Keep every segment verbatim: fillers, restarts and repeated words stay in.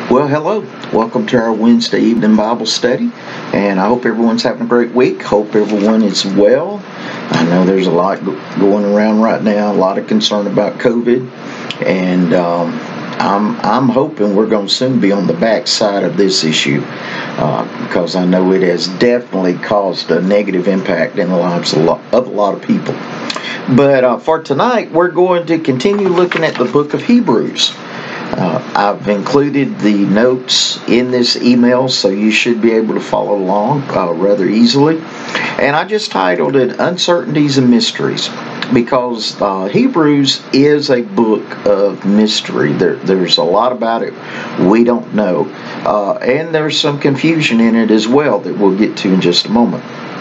Well, hello. Welcome to our Wednesday evening Bible study. And I hope everyone's having a great week. Hope everyone is well. I know there's a lot going around right now, a lot of concern about COVID. And um, I'm, I'm hoping we're going to soon be on the backside of this issue uh, because I know it has definitely caused a negative impact in the lives of a lot of, a lot of people. But uh, for tonight, we're going to continue looking at the book of Hebrews. Uh, I've included the notes in this email, so you should be able to follow along uh, rather easily. And I just titled it Uncertainties and Mysteries because uh, Hebrews is a book of mystery. There, there's a lot about it we don't know. Uh, and there's some confusion in it as well that we'll get to in just a moment.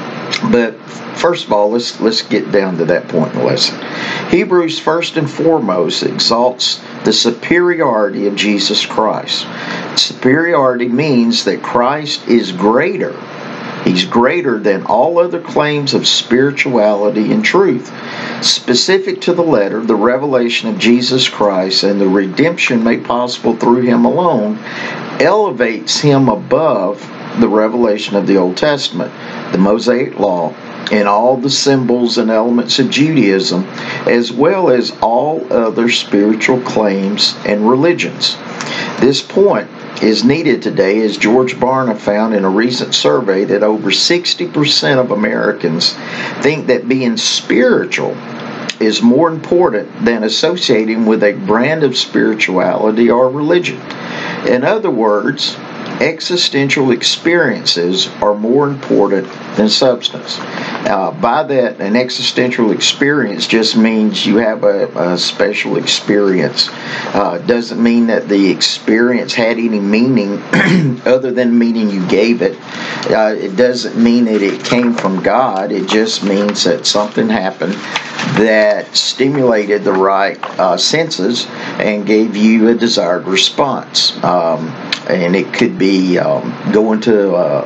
But first of all, let's let's get down to that point in the lesson. Hebrews first and foremost exalts the superiority of Jesus Christ. Superiority means that Christ is greater. He's greater than all other claims of spirituality and truth. Specific to the letter, the revelation of Jesus Christ and the redemption made possible through Him alone elevates Him above the revelation of the Old Testament, the Mosaic Law, and all the symbols and elements of Judaism, as well as all other spiritual claims and religions. This point is needed today, as George Barna found in a recent survey that over sixty percent of Americans think that being spiritual is more important than associating with a brand of spirituality or religion. In other words, existential experiences are more important than substance. Uh, by that, an existential experience just means you have a, a special experience. Uh, doesn't mean that the experience had any meaning other than the meaning you gave it. Uh, it doesn't mean that it came from God. It just means that something happened that stimulated the right uh, senses and gave you a desired response. Um, and it could be um, going to a,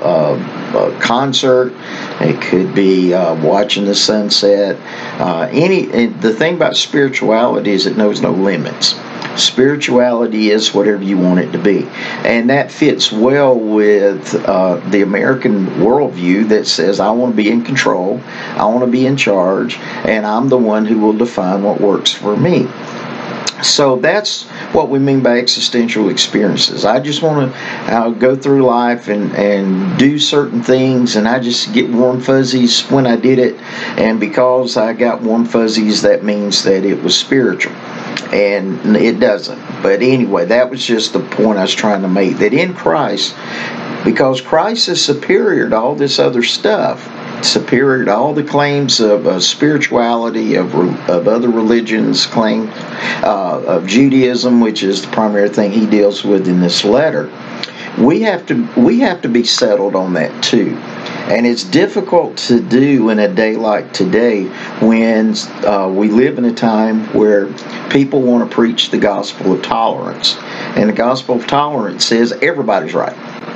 a, a concert. It could be uh, watching the sunset. Uh, any the thing about spirituality is it knows no limits. Spirituality is whatever you want it to be. And that fits well with uh, the American worldview that says, I want to be in control, I want to be in charge, and I'm the one who will define what works for me. So that's what we mean by existential experiences. I just want to uh, go through life and, and do certain things, and I just get warm fuzzies when I did it. And because I got warm fuzzies, that means that it was spiritual. And it doesn't. But anyway, that was just the point I was trying to make. That in Christ, because Christ is superior to all this other stuff, superior to all the claims of uh, spirituality, of of other religions, claim uh, of Judaism, which is the primary thing he deals with in this letter. We have to we have to be settled on that too. And it's difficult to do in a day like today when uh, we live in a time where people want to preach the gospel of tolerance. And the gospel of tolerance says everybody's right.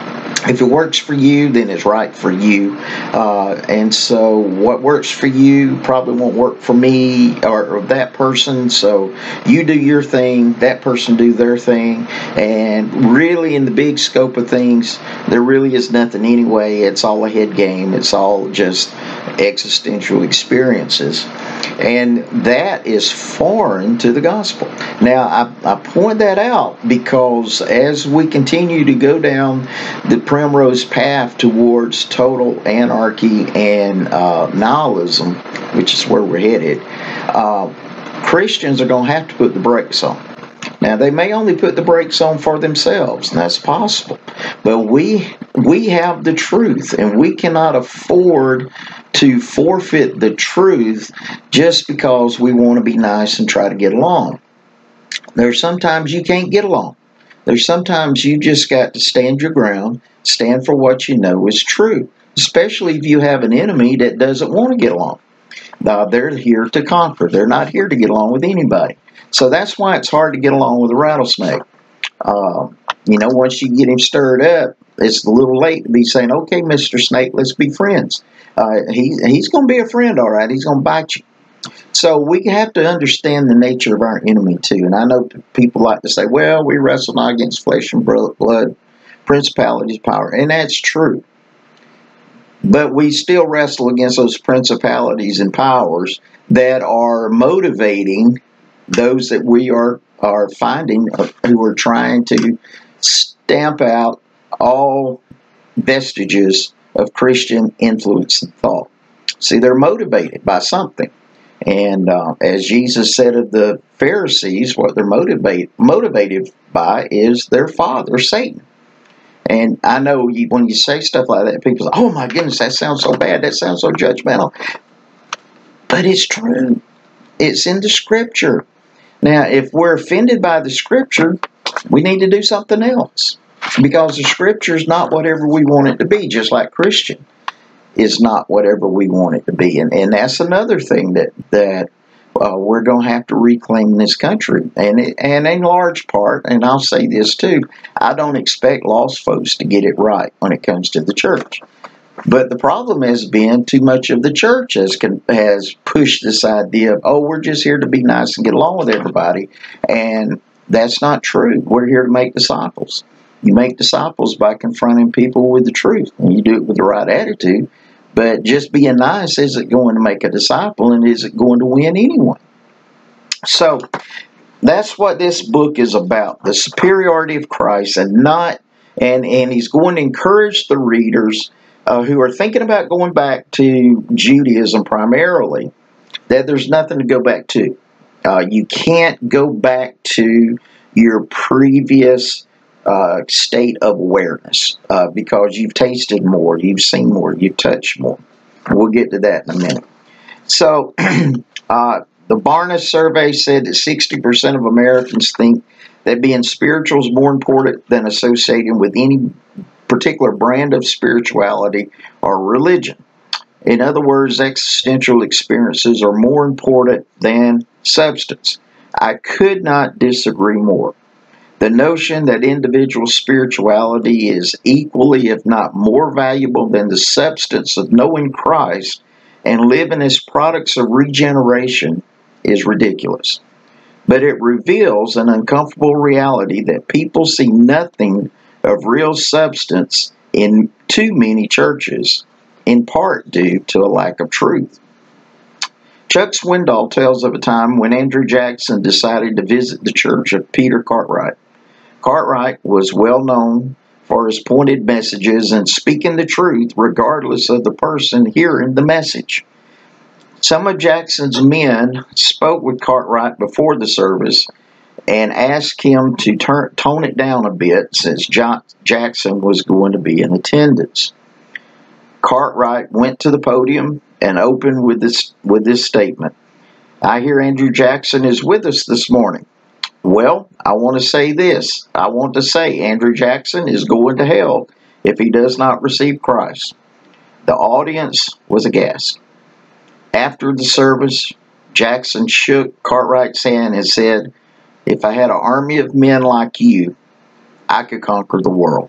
If it works for you, then it's right for you. Uh, and so what works for you probably won't work for me or, or that person. So you do your thing, that person do their thing. And really in the big scope of things, there really is nothing anyway. It's all a head game. It's all just existential experiences. And that is foreign to the gospel. Now, I, I point that out because as we continue to go down the primrose path towards total anarchy and uh, nihilism, which is where we're headed, uh, Christians are going to have to put the brakes on. Now, they may only put the brakes on for themselves, and that's possible. But we we have the truth, and we cannot afford to forfeit the truth just because we want to be nice and try to get along. There's sometimes you can't get along. There's sometimes you just got to stand your ground, stand for what you know is true, especially if you have an enemy that doesn't want to get along. Uh, they're here to conquer. They're not here to get along with anybody. So that's why it's hard to get along with a rattlesnake. Uh, you know, once you get him stirred up, it's a little late to be saying, okay, Mister Snake, let's be friends. Uh, he, he's going to be a friend, all right. He's going to bite you. So we have to understand the nature of our enemy too. And I know people like to say, well, we wrestle not against flesh and blood, principalities, power. And that's true. But we still wrestle against those principalities and powers that are motivating those that we are, are finding who are trying to stamp out all vestiges of Christian influence and thought. See, they're motivated by something. And uh, as Jesus said of the Pharisees, what they're motivate, motivated by is their father, Satan. And I know you, when you say stuff like that, people say, oh my goodness, that sounds so bad, that sounds so judgmental. But it's true. It's in the Scripture. Now, if we're offended by the Scripture, we need to do something else. Because the Scripture is not whatever we want it to be, just like Christian is not whatever we want it to be. And, and that's another thing that, that uh, we're going to have to reclaim in this country. And, it, and in large part, and I'll say this too, I don't expect lost folks to get it right when it comes to the church. But the problem has been too much of the church has, has pushed this idea of, oh, we're just here to be nice and get along with everybody. And that's not true. We're here to make disciples. You make disciples by confronting people with the truth. And you do it with the right attitude. But just being nice isn't going to make a disciple and isn't going to win anyone. So that's what this book is about. The superiority of Christ, and not and, and he's going to encourage the readers uh, who are thinking about going back to Judaism primarily, that there's nothing to go back to. Uh, you can't go back to your previous Uh, state of awareness uh, because you've tasted more, you've seen more, you've touched more. We'll get to that in a minute. So, uh, the Barna survey said that sixty percent of Americans think that being spiritual is more important than associating with any particular brand of spirituality or religion. In other words, existential experiences are more important than substance. I could not disagree more. The notion that individual spirituality is equally, if not more valuable than the substance of knowing Christ and living as products of regeneration is ridiculous. But it reveals an uncomfortable reality that people see nothing of real substance in too many churches, in part due to a lack of truth. Chuck Swindoll tells of a time when Andrew Jackson decided to visit the church of Peter Cartwright. Cartwright was well known for his pointed messages and speaking the truth regardless of the person hearing the message. Some of Jackson's men spoke with Cartwright before the service and asked him to turn, tone it down a bit since jo- Jackson was going to be in attendance. Cartwright went to the podium and opened with this, with this statement. I hear Andrew Jackson is with us this morning. Well, I want to say this. I want to say Andrew Jackson is going to hell if he does not receive Christ. The audience was aghast. After the service, Jackson shook Cartwright's hand and said, if I had an army of men like you, I could conquer the world.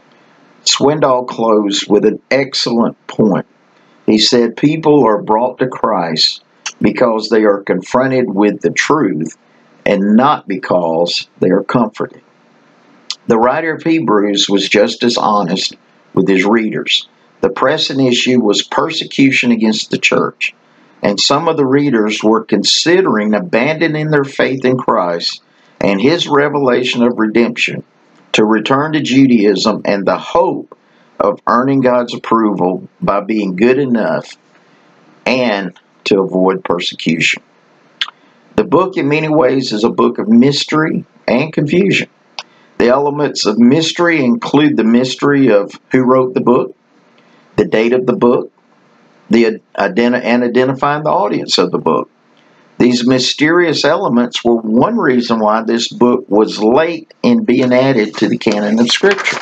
Swindoll closed with an excellent point. He said people are brought to Christ because they are confronted with the truth and not because they are comforted. The writer of Hebrews was just as honest with his readers. The pressing issue was persecution against the church, and some of the readers were considering abandoning their faith in Christ and his revelation of redemption to return to Judaism and the hope of earning God's approval by being good enough and to avoid persecution. The book, in many ways, is a book of mystery and confusion. The elements of mystery include the mystery of who wrote the book, the date of the book, the identi- and identifying the audience of the book. These mysterious elements were one reason why this book was late in being added to the canon of Scripture.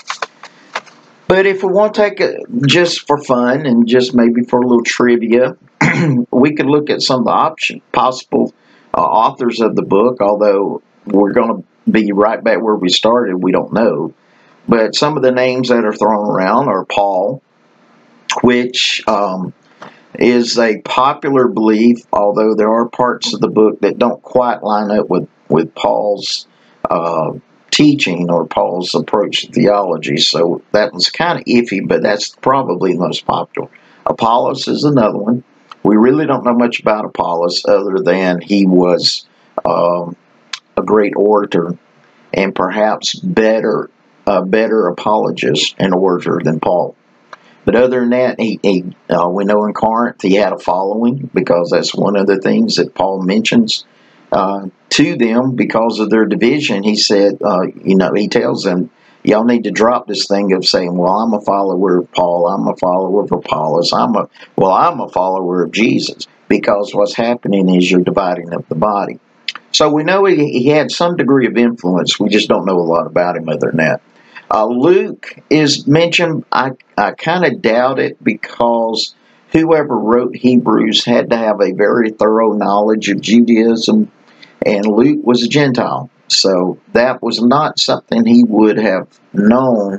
But if we want to take it just for fun and just maybe for a little trivia, we could look at some of the option, possible uh, authors of the book, although we're going to be right back where we started, we don't know. But some of the names that are thrown around are Paul, which um, is a popular belief, although there are parts of the book that don't quite line up with, with Paul's uh, teaching or Paul's approach to theology. So that one's kind of iffy, but that's probably the most popular. Apollos is another one. We really don't know much about Apollos other than he was um, a great orator and perhaps better, a better apologist and orator than Paul. But other than that, he, he uh, we know in Corinth he had a following, because that's one of the things that Paul mentions uh, to them because of their division. He said, uh, you know, he tells them, y'all need to drop this thing of saying, well, I'm a follower of Paul, I'm a follower of Apollos, I'm a, well, I'm a follower of Jesus, because what's happening is you're dividing up the body. So we know he, he had some degree of influence. We just don't know a lot about him other than that. Uh, Luke is mentioned. I, I kind of doubt it, because whoever wrote Hebrews had to have a very thorough knowledge of Judaism, and Luke was a Gentile. So that was not something he would have known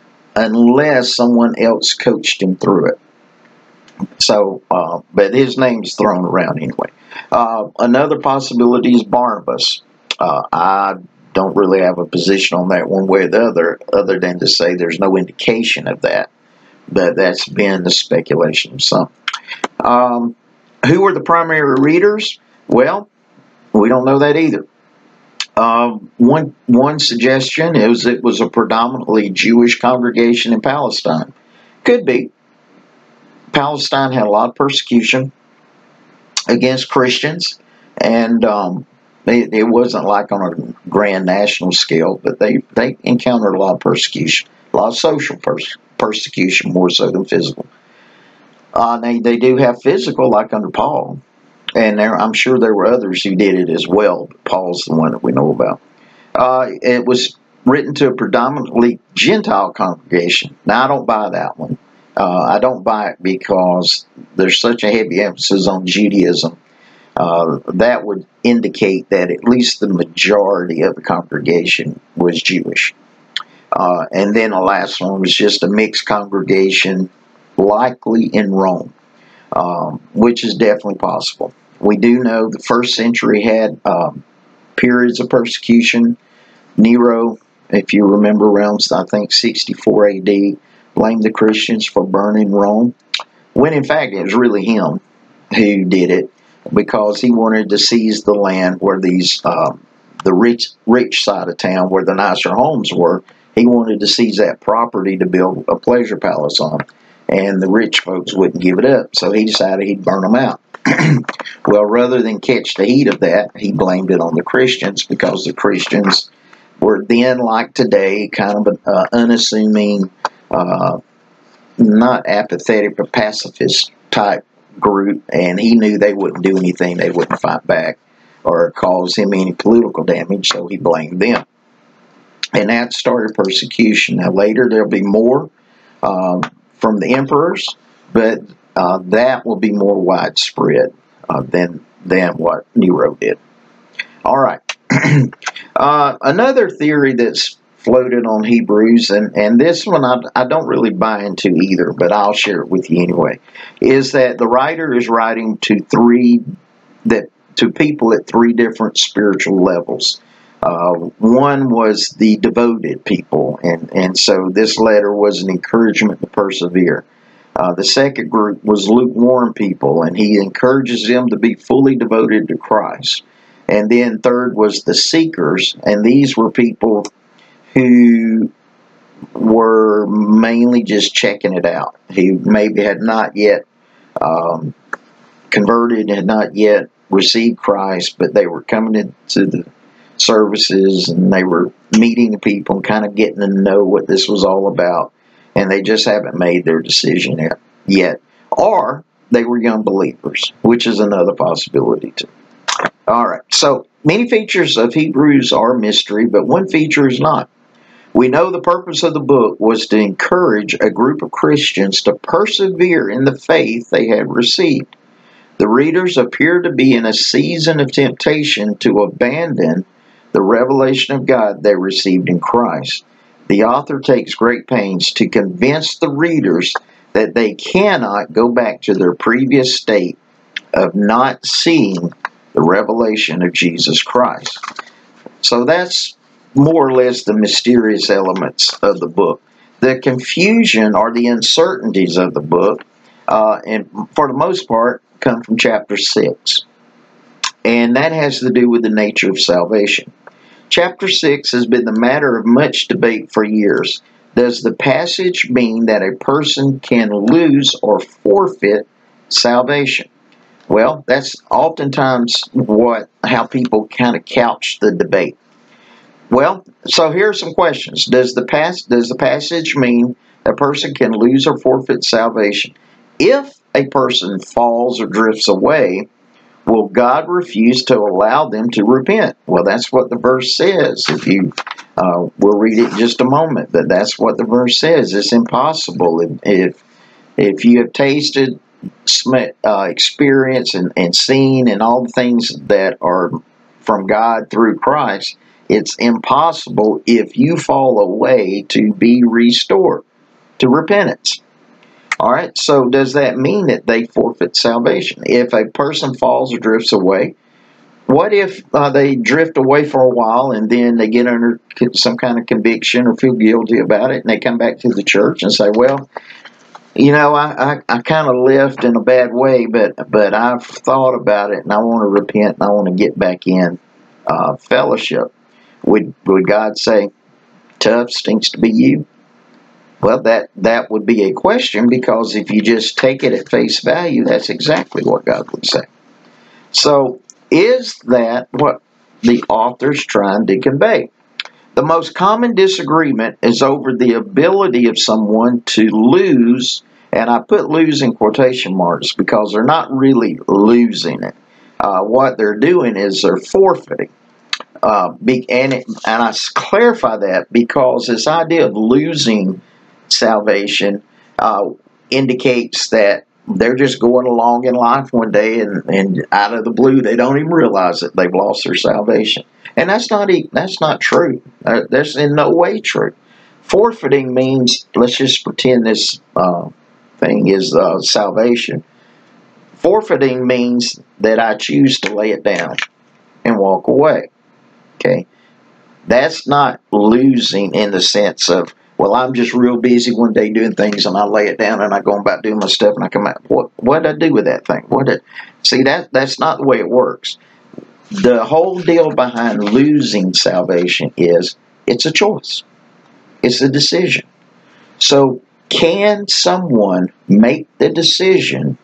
unless someone else coached him through it. So, uh, but his name's thrown around anyway. Uh, another possibility is Barnabas. Uh, I don't really have a position on that one way or the other, other than to say there's no indication of that. But that's been the speculation of some. Um, who were the primary readers? Well, we don't know that either. Uh, one one suggestion is it was a predominantly Jewish congregation in Palestine. Could be. Palestine had a lot of persecution against Christians, and um, it, it wasn't like on a grand national scale, but they, they encountered a lot of persecution, a lot of social pers persecution, more so than physical. Uh, they, they do have physical, like under Paul, and there, I'm sure there were others who did it as well, but Paul's the one that we know about. Uh, it was written to a predominantly Gentile congregation. Now, I don't buy that one. Uh, I don't buy it because there's such a heavy emphasis on Judaism. Uh, that would indicate that at least the majority of the congregation was Jewish. Uh, and then the last one was just a mixed congregation, likely in Rome, um, which is definitely possible. We do know the first century had um, periods of persecution. Nero, if you remember, around, I think, sixty-four A D, blamed the Christians for burning Rome, when in fact it was really him who did it, because he wanted to seize the land where these, uh, the rich, rich side of town where the nicer homes were. He wanted to seize that property to build a pleasure palace on, and the rich folks wouldn't give it up, so he decided he'd burn them out. Well, rather than catch the heat of that, he blamed it on the Christians, because the Christians were then, like today, kind of an uh, unassuming, uh, not apathetic, but pacifist type group, and he knew they wouldn't do anything, they wouldn't fight back or cause him any political damage, so he blamed them. And that started persecution. Now later there'll be more uh, from the emperors, but uh, that will be more widespread uh, than, than what Nero did. All right. uh, another theory that's floated on Hebrews, and, and this one I, I don't really buy into either, but I'll share it with you anyway, is that the writer is writing to three, that to people at three different spiritual levels. Uh, one was the devoted people, and, and so this letter was an encouragement to persevere. Uh, the second group was lukewarm people, and he encourages them to be fully devoted to Christ. And then third was the seekers, and these were people who were mainly just checking it out, who maybe had not yet um, converted, had not yet received Christ, but they were coming into the services and they were meeting the people and kind of getting to know what this was all about, and they just haven't made their decision yet. yet. Or they were young believers, which is another possibility too. All right, so many features of Hebrews are mystery, but one feature is not. We know the purpose of the book was to encourage a group of Christians to persevere in the faith they had received. The readers appear to be in a season of temptation to abandon the revelation of God they received in Christ. The author takes great pains to convince the readers that they cannot go back to their previous state of not seeing the revelation of Jesus Christ. So that's more or less the mysterious elements of the book. The confusion or the uncertainties of the book, uh, and for the most part, come from chapter six. And that has to do with the nature of salvation. Chapter six has been the matter of much debate for years. Does the passage mean that a person can lose or forfeit salvation? Well, that's oftentimes what how people kind of couch the debate. Well, so here are some questions. Does the pass does the passage mean a person can lose or forfeit salvation? If a person falls or drifts away, will God refuse to allow them to repent? Well, that's what the verse says. If you, uh, we'll read it in just a moment. That that's what the verse says. It's impossible. If if, if you have tasted, uh, experienced, and, and seen, and all the things that are from God through Christ, it's impossible if you fall away to be restored to repentance. All right, so does that mean that they forfeit salvation? If a person falls or drifts away, what if uh, they drift away for a while and then they get under some kind of conviction or feel guilty about it, and they come back to the church and say, well, you know, I, I, I kind of left in a bad way, but but I've thought about it and I want to repent and I want to get back in uh, fellowship. Would, would God say, tough, stinks to be you? Well, that, that would be a question, because if you just take it at face value, that's exactly what God would say. So, is that what the author's trying to convey? The most common disagreement is over the ability of someone to lose, and I put lose in quotation marks because they're not really losing it. Uh, what they're doing is they're forfeiting. Uh, and, it, and I clarify that because this idea of losing salvation uh, indicates that they're just going along in life one day and, and out of the blue they don't even realize that they've lost their salvation. And that's not that's not true. Uh, that's in no way true. Forfeiting means, let's just pretend this uh, thing is uh, salvation. Forfeiting means that I choose to lay it down and walk away. Okay, that's not losing in the sense of, well, I'm just real busy one day doing things and I lay it down and I go about doing my stuff and I come out. What what did I do with that thing? What did see that that's not the way it works. The whole deal behind losing salvation is it's a choice. It's a decision. So can someone make the decision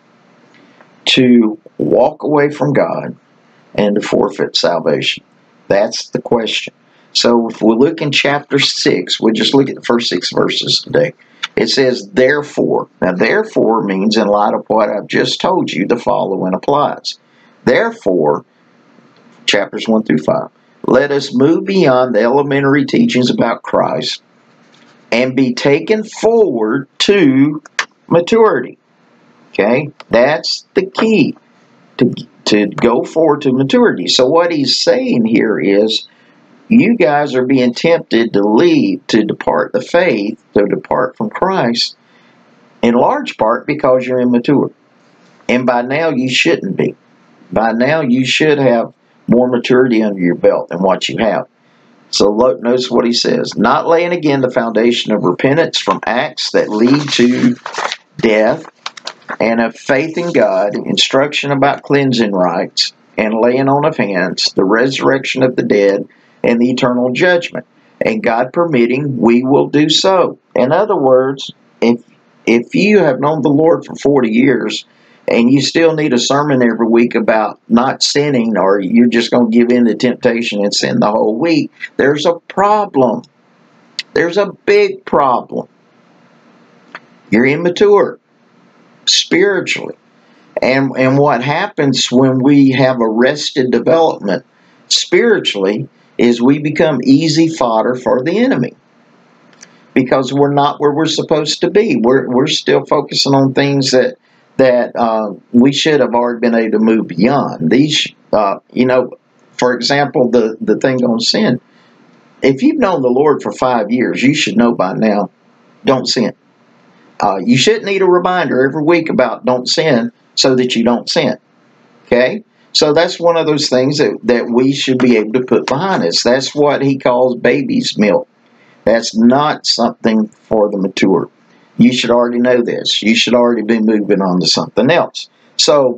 to walk away from God and to forfeit salvation? That's the question. So if we look in chapter six, we'll just look at the first six verses today. It says, therefore. Now, therefore means, in light of what I've just told you, the following applies. Therefore, chapters one through five, let us move beyond the elementary teachings about Christ and be taken forward to maturity. Okay? That's the key, to, to go forward to maturity. So what he's saying here is, you guys are being tempted to leave, to depart the faith, to depart from Christ, in large part because you're immature. And by now you shouldn't be. By now you should have more maturity under your belt than what you have. So look, notice what he says. Not laying again the foundation of repentance from acts that lead to death, and of faith in God, instruction about cleansing rites, and laying on of hands, the resurrection of the dead, and the eternal judgment. And God permitting, we will do so. In other words, if if you have known the Lord for forty years and you still need a sermon every week about not sinning, or you're just going to give in to temptation and sin the whole week, there's a problem. There's a big problem. You're immature spiritually. And, and what happens when we have arrested development spiritually is we become easy fodder for the enemy, because we're not where we're supposed to be. We're, we're still focusing on things that that uh, we should have already been able to move beyond. These, uh, you know, for example, the, the thing on sin. If you've known the Lord for five years, you should know by now, don't sin. Uh, you shouldn't need a reminder every week about don't sin so that you don't sin. Okay? So that's one of those things that, that we should be able to put behind us. That's what he calls baby's milk. That's not something for the mature. You should already know this. You should already be moving on to something else. So,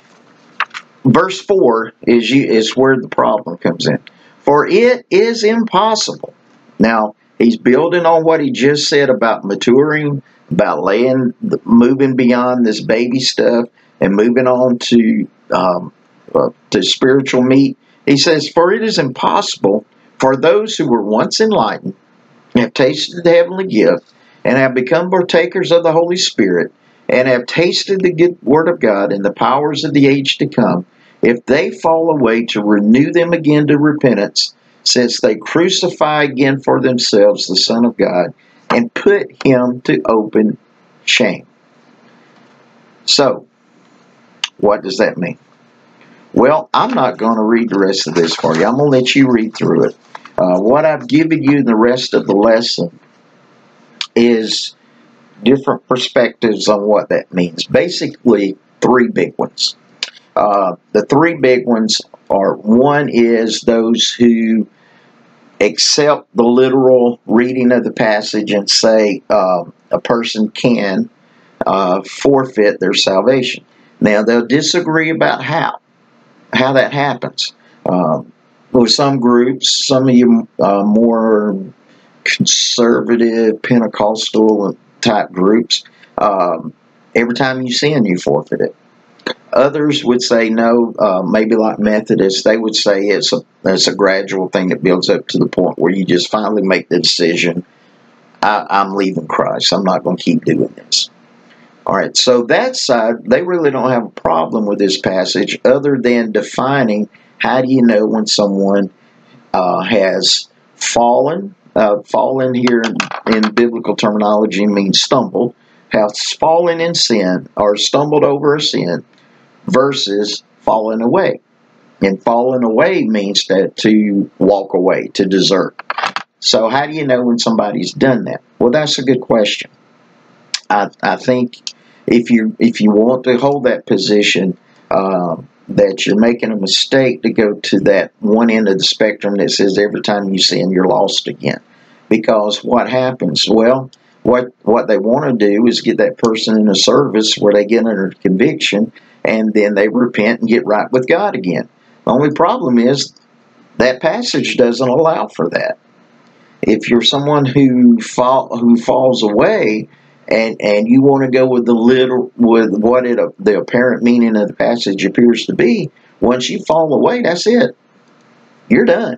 verse four is, you, is where the problem comes in. For it is impossible. Now, he's building on what he just said about maturing, about laying, moving beyond this baby stuff and moving on to, um, uh, to spiritual meat. He says, for it is impossible for those who were once enlightened, have tasted the heavenly gift, and have become partakers of the Holy Spirit, and have tasted the good word of God and the powers of the age to come, if they fall away, to renew them again to repentance, since they crucify again for themselves the Son of God, and put him to open shame. So, what does that mean? Well, I'm not going to read the rest of this for you. I'm going to let you read through it. Uh, what I've given you in the rest of the lesson is different perspectives on what that means. Basically, three big ones. Uh, the three big ones are, one is those who accept the literal reading of the passage and say uh, a person can uh, forfeit their salvation. Now, they'll disagree about how, how that happens. Um, with some groups, some of you uh, more conservative, Pentecostal type groups, um, every time you sin, you forfeit it. Others would say no, uh, maybe like Methodists, they would say it's a, it's a gradual thing that builds up to the point where you just finally make the decision, I, I'm leaving Christ, I'm not going to keep doing this. All right, so that side, they really don't have a problem with this passage other than defining how do you know when someone uh, has fallen. Uh, fallen here in, in biblical terminology means stumbled, has fallen in sin or stumbled over a sin versus fallen away. And fallen away means that to walk away, to desert. So how do you know when somebody's done that? Well, that's a good question. I, I think if you if you want to hold that position, uh, that you're making a mistake to go to that one end of the spectrum that says every time you sin, you're lost again. Because what happens? Well, what what they want to do is get that person in a service where they get under conviction, and then they repent and get right with God again. The only problem is that passage doesn't allow for that. If you're someone who fall, who falls away, and and you want to go with the little with what it the apparent meaning of the passage appears to be, once you fall away, that's it. You're done.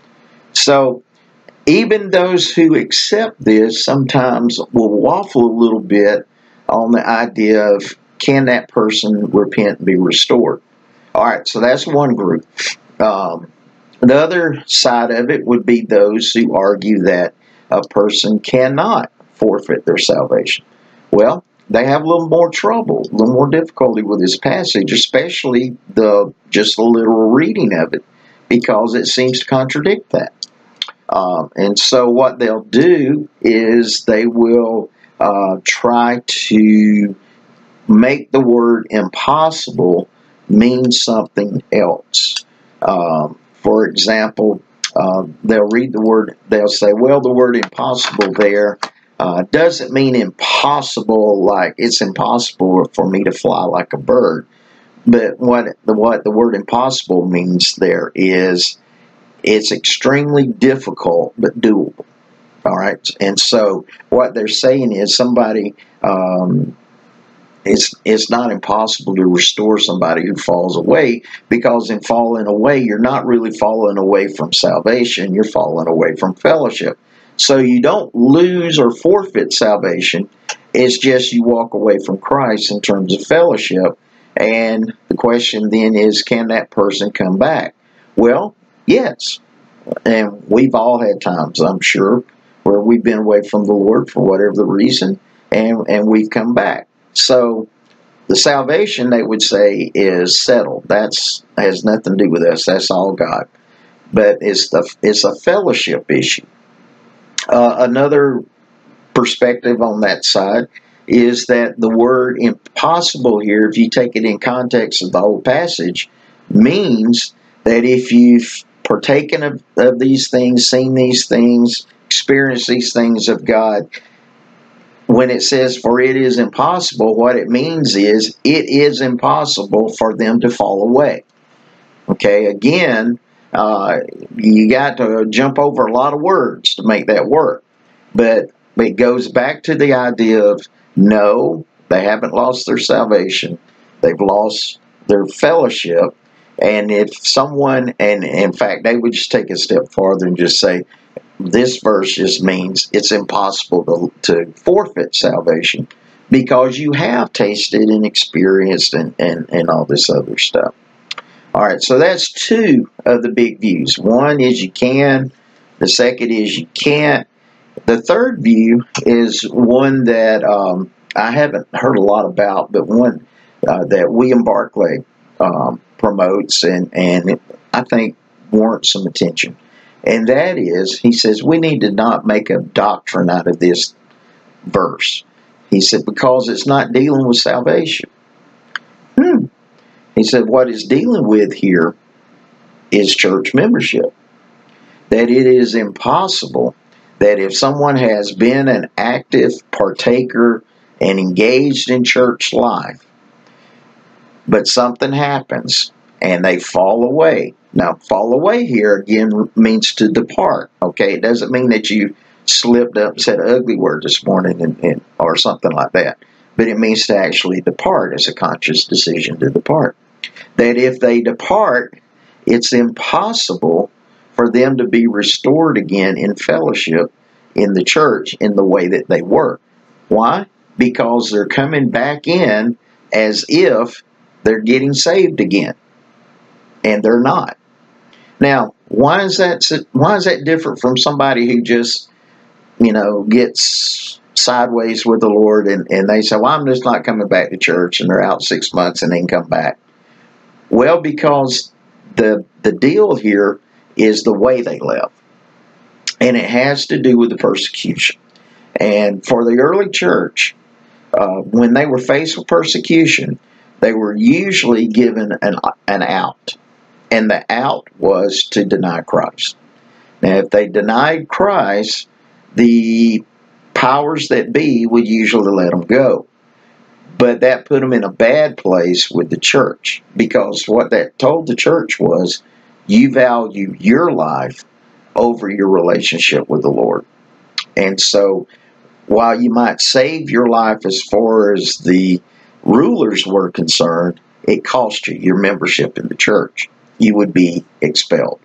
So even those who accept this sometimes will waffle a little bit on the idea of can that person repent and be restored. All right, so that's one group. Um, the other side of it would be those who argue that a person cannot forfeit their salvation. Well, they have a little more trouble, a little more difficulty with this passage, especially the just the literal reading of it, because it seems to contradict that. Um, and so what they'll do is they will uh, try to make the word impossible mean something else. Um, for example, uh, they'll read the word, they'll say, well, the word impossible there uh, doesn't mean impossible like it's impossible for me to fly like a bird. But what the, what the word impossible means there is it's extremely difficult but doable. All right, and so what they're saying is somebody, um, it's it's not impossible to restore somebody who falls away, because in falling away, you're not really falling away from salvation, you're falling away from fellowship. So you don't lose or forfeit salvation, it's just you walk away from Christ in terms of fellowship. And the question then is, can that person come back? Well, yes. And we've all had times, I'm sure, where we've been away from the Lord for whatever the reason, and, and we've come back. So the salvation, they would say, is settled. That's has nothing to do with us. That's all God. But it's the it's a fellowship issue. Uh, another perspective on that side is that the word impossible here, if you take it in context of the whole passage, means that if you've partaken of, of these things, seen these things, experienced these things of God, when it says, for it is impossible, what it means is it is impossible for them to fall away. Okay, again, uh, you got to jump over a lot of words to make that work. But it goes back to the idea of, no, they haven't lost their salvation. They've lost their fellowship. And if someone, and in fact, they would just take a step farther and just say, this verse just means it's impossible to, to forfeit salvation because you have tasted and experienced and, and, and all this other stuff. All right, so that's two of the big views. One is you can. The second is you can't. The third view is one that um, I haven't heard a lot about, but one uh, that William Barclay um, promotes and, and it, I think warrants some attention. And that is, he says, we need to not make a doctrine out of this verse. He said, because it's not dealing with salvation. Hmm. He said, what it's dealing with here is church membership. That it is impossible that if someone has been an active partaker and engaged in church life, but something happens and they fall away. Now, fall away here again means to depart. Okay, it doesn't mean that you slipped up and said an ugly word this morning and, and, or something like that. But it means to actually depart. It's a conscious decision to depart. That if they depart, it's impossible for them to be restored again in fellowship in the church in the way that they were. Why? Because they're coming back in as if they're getting saved again. And they're not. Now, why is that, why is that different from somebody who just, you know, gets sideways with the Lord and, and they say, well, I'm just not coming back to church, and they're out six months and then come back? Well, because the, the deal here is the way they left. And it has to do with the persecution. And for the early church, uh, when they were faced with persecution, they were usually given an, an out. And the out was to deny Christ. Now, if they denied Christ, the powers that be would usually let them go. But that put them in a bad place with the church, because what that told the church was, you value your life over your relationship with the Lord. And so, while you might save your life as far as the rulers were concerned, it cost you your membership in the church. You would be expelled.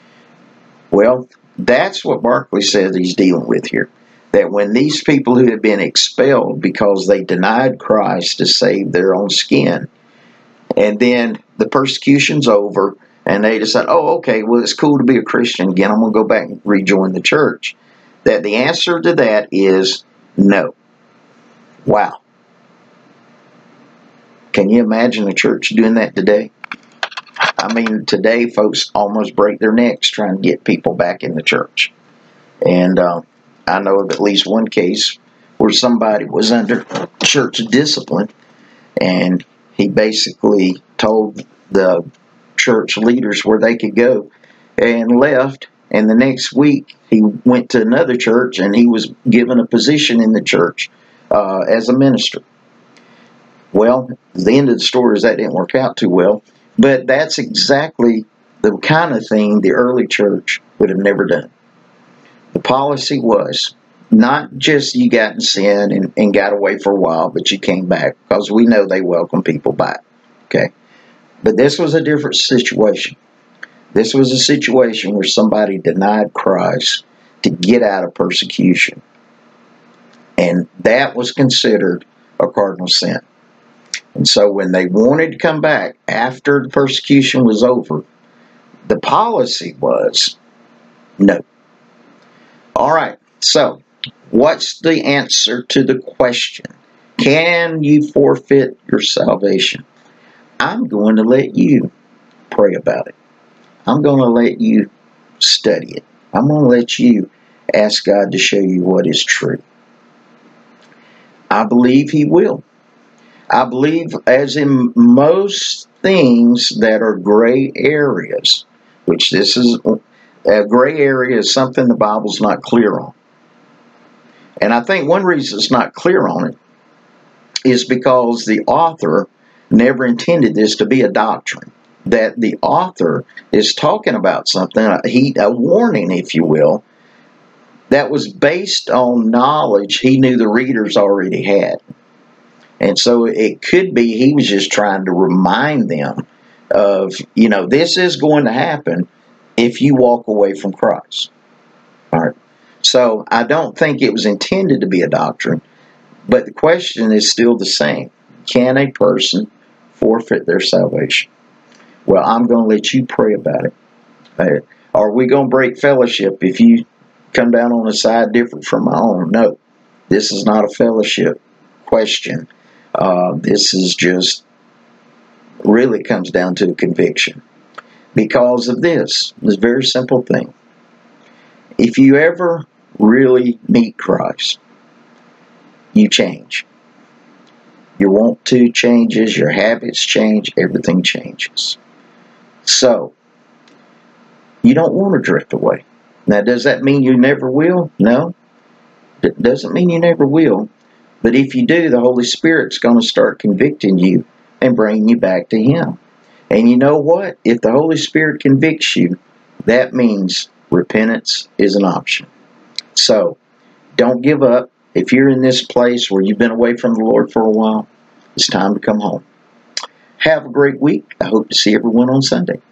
Well, that's what Barclay says he's dealing with here. That when these people who have been expelled because they denied Christ to save their own skin, and then the persecution's over, and they decide, oh, okay, well, it's cool to be a Christian again, I'm going to go back and rejoin the church. That the answer to that is no. Wow. Can you imagine a church doing that today? I mean, today folks almost break their necks trying to get people back in the church. And uh, I know of at least one case where somebody was under church discipline, and he basically told the church leaders where they could go and left. And the next week he went to another church and he was given a position in the church uh, as a minister. Well, the end of the story is that didn't work out too well. But that's exactly the kind of thing the early church would have never done. The policy was not just you got in sin and, and got away for a while, but you came back, because we know they welcome people back. Okay, but this was a different situation. This was a situation where somebody denied Christ to get out of persecution. And that was considered a cardinal sin. And so when they wanted to come back after the persecution was over, the policy was no. All right, so what's the answer to the question? Can you forfeit your salvation? I'm going to let you pray about it. I'm going to let you study it. I'm going to let you ask God to show you what is true. I believe he will. I believe, as in most things that are gray areas, which this is a gray area is something the Bible's not clear on. And I think one reason it's not clear on it is because the author never intended this to be a doctrine. That the author is talking about something, a, he, a warning, if you will, that was based on knowledge he knew the readers already had. And so it could be he was just trying to remind them of, you know, this is going to happen if you walk away from Christ. All right. So I don't think it was intended to be a doctrine, but the question is still the same. Can a person forfeit their salvation? Well, I'm going to let you pray about it. Uh, are we going to break fellowship if you come down on a side different from my own? No. This is not a fellowship question. Uh, this is just, really comes down to a conviction. Because of this, this very simple thing. If you ever really meet Christ, you change. Your want to changes, your habits change, everything changes. So, you don't want to drift away. Now, does that mean you never will? No. It doesn't mean you never will. But if you do, the Holy Spirit's going to start convicting you and bringing you back to Him. And you know what? If the Holy Spirit convicts you, that means repentance is an option. So, don't give up. If you're in this place where you've been away from the Lord for a while, it's time to come home. Have a great week. I hope to see everyone on Sunday.